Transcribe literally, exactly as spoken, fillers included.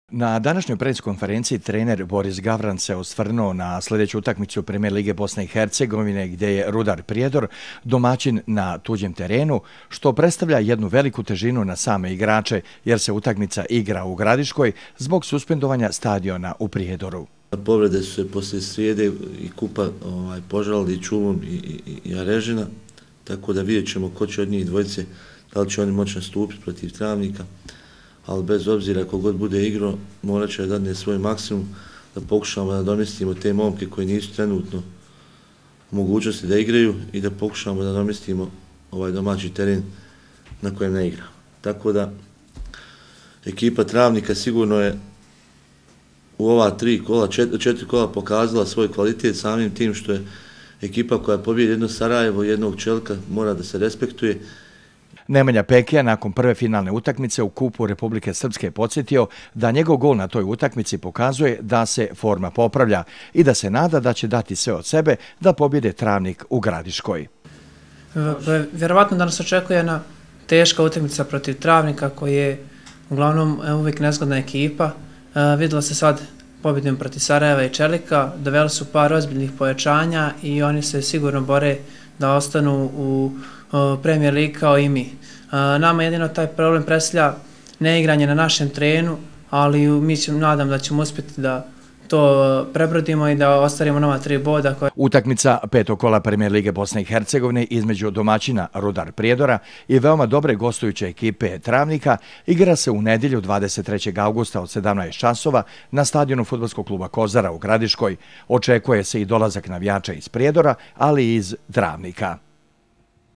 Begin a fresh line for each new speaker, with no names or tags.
Na današnjoj preskonferenciji trener Boris Gavran se osvrnuo na sljedeću utakmicu Premijer lige Bosne i Hercegovine gdje je Rudar Prijedor domaćin na tuđem terenu, što predstavlja jednu veliku težinu na same igrače jer se utakmica igra u Gradiškoj zbog suspendovanja stadiona u Prijedoru.
Povrede su se poslije srijede i kupa ovaj, požalili i Čulun i, i, i Arežina, tako da vidjet ćemo ko će od njih dvojice, da li će oni moći nastupiti protiv Travnika, ali bez obzira kogod bude igrao, morat će da dadne svoj maksimum da pokušamo da domestimo te momke koji nisu trenutno u mogućnosti da igraju i da pokušamo da domestimo ovaj domaći teren na kojem ne igra. Tako da ekipa Travnika sigurno je u ova tri kola, četiri, četiri kola pokazala svoj kvalitet samim tim što je ekipa koja pobijedi jedno Sarajevo, jednog Čelka, mora da se respektuje.
Nemanja Pekija nakon prve finalne utakmice u Kupu Republike Srpske podsjetio da njegov gol na toj utakmici pokazuje da se forma popravlja i da se nada da će dati sve od sebe da pobjede Travnik u Gradiškoj.
Vjerovatno da nas očekuje jedna teška utakmica protiv Travnika koji je uglavnom uvijek nezgodna ekipa. Vidjelo se sad pobjedom protiv Sarajeva i Čelika, doveli su par ozbiljnih pojačanja i oni se sigurno bore da ostanu u Premier ligi kao i mi. Nama jedino taj problem predstavlja neigranje na našem terenu, ali mi ćemo, nadam da ćemo uspjeti da to prebrodimo i da ostvarimo nova tri boda. Koje...
Utakmica petog kola Premijer lige Bosne i Hercegovine između domaćina Rudar Prijedora i veoma dobre gostujuće ekipe Travnika igra se u nedjelju dvadeset trećeg augusta od sedamnaest časova na stadionu fudbalskog kluba Kozara u Gradiškoj. Očekuje se i dolazak navijača iz Prijedora, ali i iz Travnika.